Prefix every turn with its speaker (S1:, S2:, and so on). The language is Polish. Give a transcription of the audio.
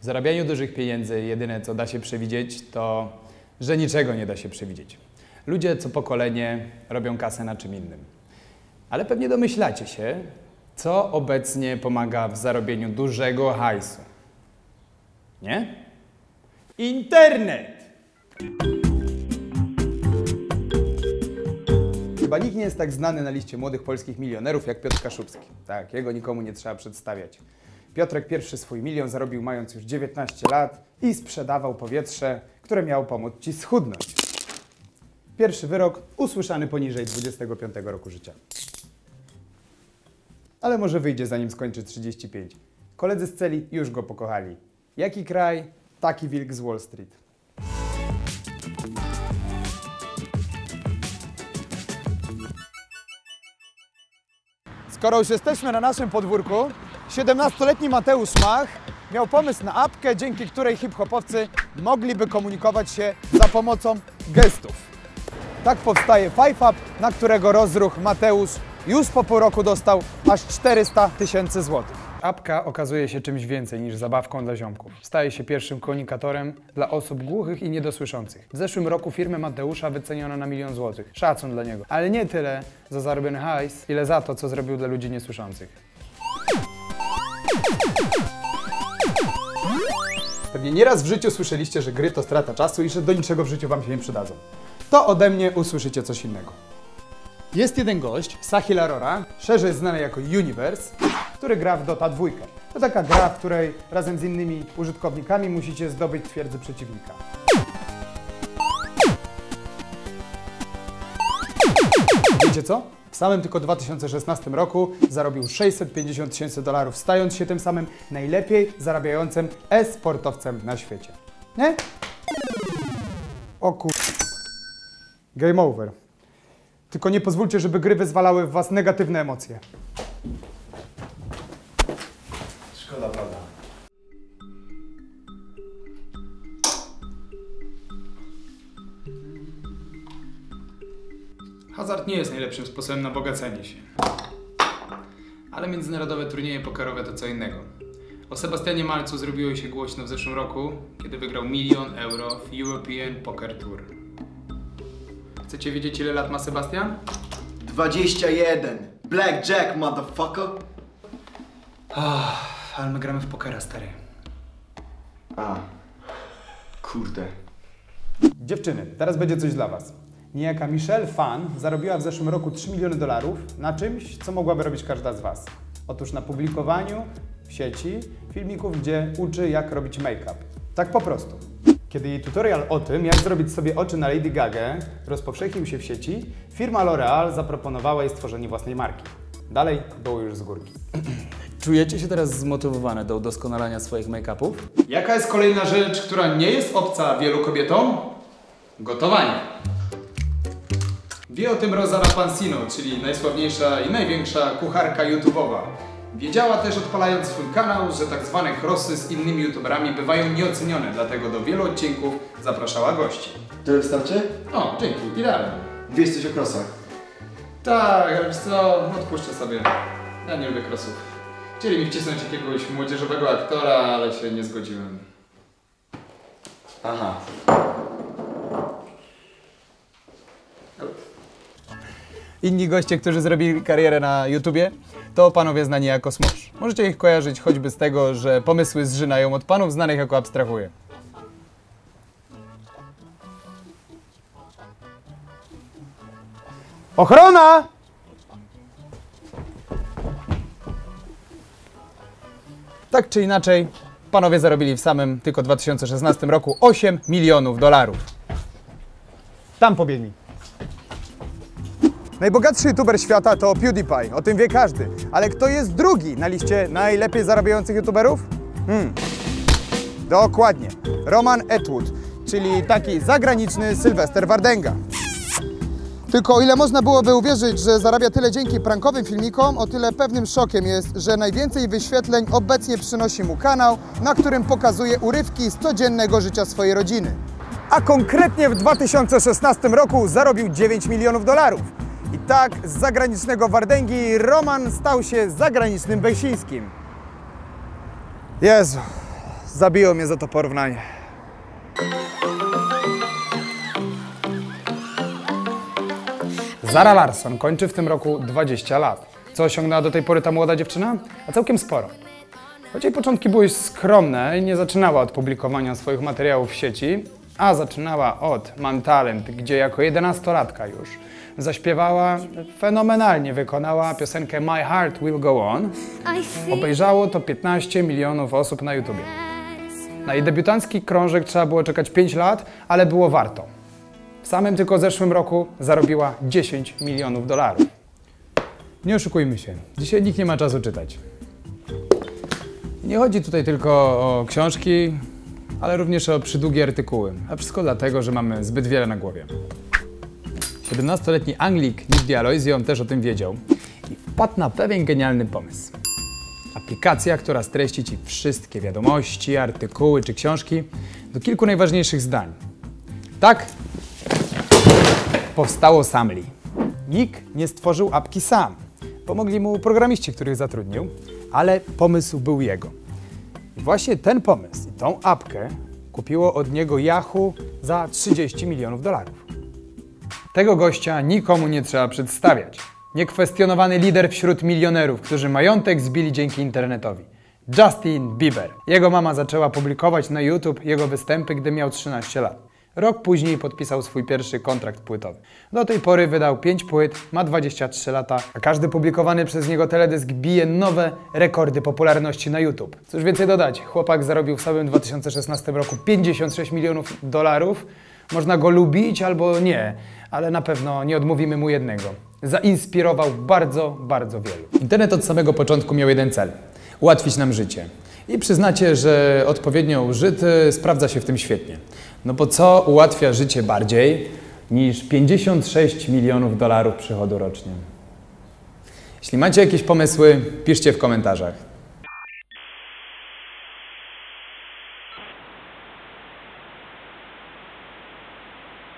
S1: W zarabianiu dużych pieniędzy jedyne co da się przewidzieć to, że niczego nie da się przewidzieć. Ludzie co pokolenie robią kasę na czym innym. Ale pewnie domyślacie się, co obecnie pomaga w zarobieniu dużego hajsu. Nie? Internet! Chyba nikt nie jest tak znany na liście młodych polskich milionerów jak Piotr Kaszubski. Tak, jego nikomu nie trzeba przedstawiać. Piotrek pierwszy swój milion zarobił mając już 19 lat i sprzedawał powietrze, które miało pomóc Ci schudnąć. Pierwszy wyrok usłyszany poniżej 25 roku życia. Ale może wyjdzie zanim skończy 35. Koledzy z celi już go pokochali. Jaki kraj, taki wilk z Wall Street. Skoro już jesteśmy na naszym podwórku, 17-letni Mateusz Mach miał pomysł na apkę, dzięki której hip-hopowcy mogliby komunikować się za pomocą gestów. Tak powstaje FiveUp, na którego rozruch Mateusz już po pół roku dostał aż 400 000 złotych. Apka okazuje się czymś więcej niż zabawką dla ziomków. Staje się pierwszym komunikatorem dla osób głuchych i niedosłyszących. W zeszłym roku firmę Mateusza wyceniono na 1 000 000 złotych. Szacun dla niego. Ale nie tyle za zarobiony hajs, ile za to, co zrobił dla ludzi niesłyszących. Pewnie nieraz w życiu słyszeliście, że gry to strata czasu i że do niczego w życiu Wam się nie przydadzą. To ode mnie usłyszycie coś innego. Jest jeden gość, Sahil Arora, szerzej znany jako Universe, który gra w Dota 2. To taka gra, w której razem z innymi użytkownikami musicie zdobyć twierdzę przeciwnika. Wiecie co? W samym tylko 2016 roku zarobił 650 000 dolarów, stając się tym samym najlepiej zarabiającym e-sportowcem na świecie. Nie? O kur... Game over. Tylko nie pozwólcie, żeby gry wyzwalały w was negatywne emocje.
S2: Szkoda, prawda?
S1: Hazard nie jest najlepszym sposobem na bogacenie się. Ale międzynarodowe turnieje pokerowe to co innego. O Sebastianie Malcu zrobiło się głośno w zeszłym roku, kiedy wygrał 1 000 000 euro w European Poker Tour. Chcecie wiedzieć, ile lat ma Sebastian?
S2: 21! Blackjack, motherfucker!
S1: Ale my gramy w pokera, stary.
S2: A, kurde.
S1: Dziewczyny, teraz będzie coś dla was. Niejaka Michelle Fan zarobiła w zeszłym roku 3 000 000 dolarów na czymś, co mogłaby robić każda z was. Otóż na publikowaniu w sieci filmików, gdzie uczy, jak robić make-up. Tak po prostu. Kiedy jej tutorial o tym, jak zrobić sobie oczy na Lady Gagę, rozpowszechnił się w sieci, firma L'Oreal zaproponowała jej stworzenie własnej marki. Dalej było już z górki. Czujecie się teraz zmotywowane do udoskonalania swoich make-upów? Jaka jest kolejna rzecz, która nie jest obca wielu kobietom? Gotowanie. Wie o tym Rosa Pansino, czyli najsławniejsza i największa kucharka YouTube'owa. Wiedziała też, odpalając swój kanał, że tak zwane crossy z innymi YouTuberami bywają nieocenione, dlatego do wielu odcinków zapraszała gości.
S2: Tyle wystarczy?
S1: O, dzięki, idealnie.
S2: Wiesz coś o crossach?
S1: Tak, ale wiesz co, odpuszczę sobie. Ja nie lubię crossów. Chcieli mi wcisnąć jakiegoś młodzieżowego aktora, ale się nie zgodziłem.
S2: Aha.
S1: Inni goście, którzy zrobili karierę na YouTubie, to panowie znani jako Smosh. Możecie ich kojarzyć choćby z tego, że pomysły zżynają od panów znanych jako Abstrahuje. Ochrona! Tak czy inaczej, panowie zarobili w samym tylko 2016 roku 8 milionów dolarów. Tam pobiegnij. Najbogatszy youtuber świata to PewDiePie, o tym wie każdy. Ale kto jest drugi na liście najlepiej zarabiających youtuberów? Dokładnie. Roman Atwood, czyli taki zagraniczny Sylwester Wardenga. Tylko o ile można byłoby uwierzyć, że zarabia tyle dzięki prankowym filmikom, o tyle pewnym szokiem jest, że najwięcej wyświetleń obecnie przynosi mu kanał, na którym pokazuje urywki z codziennego życia swojej rodziny. A konkretnie w 2016 roku zarobił 9 milionów dolarów. I tak z zagranicznego Wardęgi Roman stał się zagranicznym Beksińskim. Jezu, zabiło mnie za to porównanie. Zara Larsson kończy w tym roku 20 lat. Co osiągnęła do tej pory ta młoda dziewczyna? A całkiem sporo. Choć jej początki były skromne, nie zaczynała od publikowania swoich materiałów w sieci, a zaczynała od Mam Talent, gdzie jako 11-latka już zaśpiewała, fenomenalnie wykonała piosenkę My Heart Will Go On. Obejrzało to 15 milionów osób na YouTubie. Na jej debiutancki krążek trzeba było czekać 5 lat, ale było warto. W samym tylko zeszłym roku zarobiła 10 milionów dolarów. Nie oszukujmy się, dzisiaj nikt nie ma czasu czytać. Nie chodzi tutaj tylko o książki, ale również o przydługie artykuły, a wszystko dlatego, że mamy zbyt wiele na głowie. 17-letni Anglik Nick D'Aloisio też o tym wiedział i wpadł na pewien genialny pomysł. Aplikacja, która streści Ci wszystkie wiadomości, artykuły czy książki do kilku najważniejszych zdań. Tak powstało Samly. Nick nie stworzył apki sam. Pomogli mu programiści, których zatrudnił, ale pomysł był jego. I właśnie ten pomysł i tą apkę kupiło od niego Yahoo za 30 milionów dolarów. Tego gościa nikomu nie trzeba przedstawiać. Niekwestionowany lider wśród milionerów, którzy majątek zbili dzięki internetowi. Justin Bieber. Jego mama zaczęła publikować na YouTube jego występy, gdy miał 13 lat. Rok później podpisał swój pierwszy kontrakt płytowy. Do tej pory wydał 5 płyt, ma 23 lata, a każdy publikowany przez niego teledysk bije nowe rekordy popularności na YouTube. Cóż więcej dodać, chłopak zarobił w samym 2016 roku 56 milionów dolarów. Można go lubić albo nie, ale na pewno nie odmówimy mu jednego. Zainspirował bardzo, bardzo wielu. Internet od samego początku miał jeden cel – ułatwić nam życie. I przyznacie, że odpowiednio użyty sprawdza się w tym świetnie. No bo co ułatwia życie bardziej niż 56 milionów dolarów przychodu rocznie? Jeśli macie jakieś pomysły, piszcie w komentarzach.